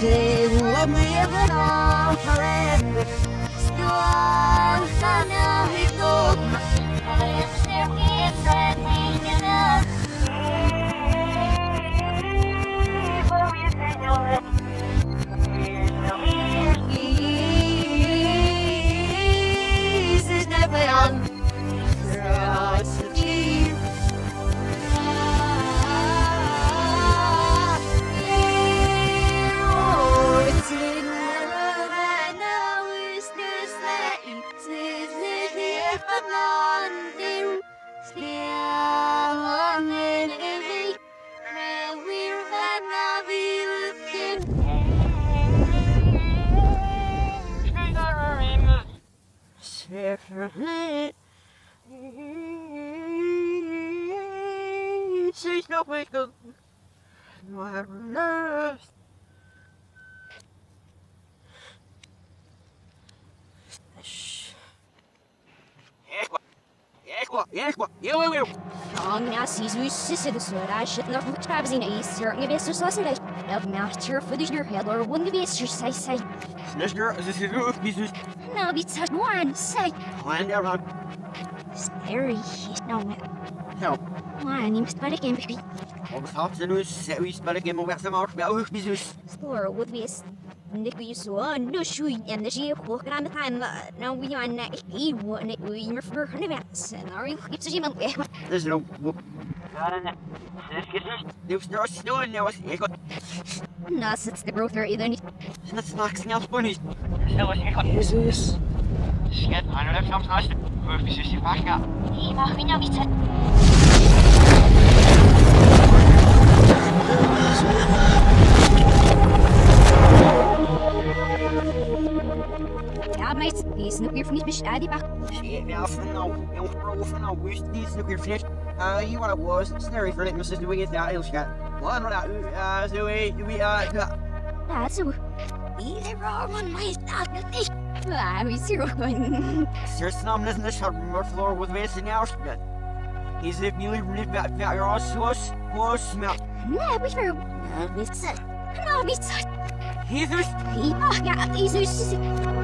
She's not waking. No, I have nerves. Scary. No, Help. man, you must again, baby. Store would be a Nicholas one, no shoe, and the sheep walking on the time. Now we are not he won it. We refer her events, and are you keeps him away? There's no. There's no snow in there. No, it's the growth or either. That's not funny. Jesus. Skæt, har du det nice. Hvorfor synes jeg faktisk er? He mach me now, it's Ja, meid, die is nog weer van die bestadie bak. Shit, ja, van nou. Jongens, bro, van nou. Wist die is nog weer finished. You what it was. Snurry for it, Mrs. Doing it now. Heel schat. One, what so we, That's so. Either wrong on my stock, nicht. I'm zero going. Sir Snum doesn't this have more floor with wasting hours. Is it really back your ass to us? Was smell. No, we were. No, we said. No, we said. He's Ja, is